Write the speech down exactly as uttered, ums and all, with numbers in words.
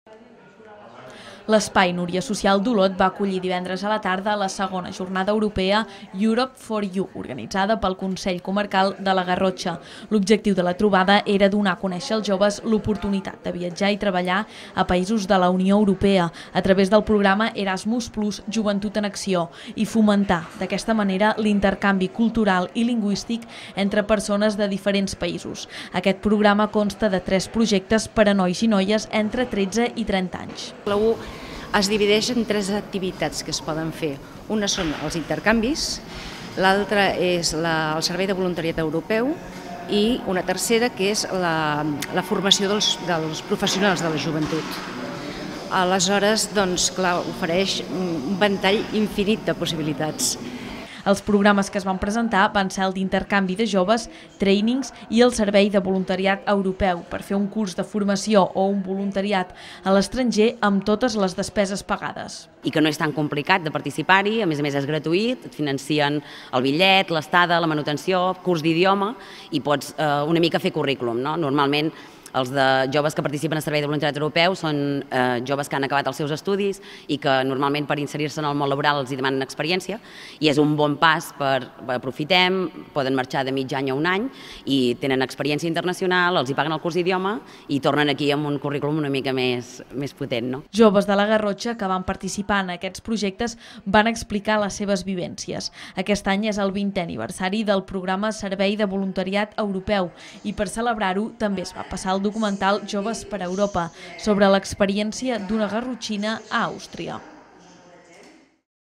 L'espai Núria Social d'Olot va acollir divendres a la tarda la segona jornada europea Europe for You, organitzada pel Consell Comarcal de la Garrotxa. L'objectiu de la trobada era donar a conèixer als joves l'oportunitat de viatjar i treballar a països de la Unió Europea a través del programa Erasmus plus Joventut en Acció i fomentar d'aquesta manera l'intercanvi cultural i lingüístic entre persones de diferents països. Aquest programa consta de tres projectes per a nois i noies entre tretze i trenta anys. La U es divideix en tres activitats que es poden fer. Una són els intercanvis, l'altra és la, el servei de voluntariat europeu i una tercera que és la, la formació dels, dels professionals de la joventut. Aleshores, doncs, clar, ofereix un ventall infinit de possibilitats. Els programes que es van presentar van ser el d'intercanvi de joves, trainings i el servei de voluntariat europeu per fer un curs de formació o un voluntariat a l'estranger amb totes les despeses pagades. I que no és tan complicat de participar-hi, a més a més és gratuït, et financien el bitllet, l'estada, la manutenció, curs d'idioma i pots eh, una mica fer currículum, no? Normalment els de joves que participen al servei de voluntariat europeu són eh, joves que han acabat els seus estudis i que normalment per inserir-se en el món laboral els hi demanen experiència i és un bon pas per, aprofitem, poden marxar de mig any a un any i tenen experiència internacional, els hi paguen el curs d'idioma i tornen aquí amb un currículum una mica més, més potent. No? Joves de la Garrotxa que van participar en aquests projectes van explicar les seves vivències. Aquest any és el vintè aniversari del programa Servei de Voluntariat Europeu i per celebrar-ho també es va passar el documental Joves per Europa sobre l'experiència d'una garrotxina a Àustria.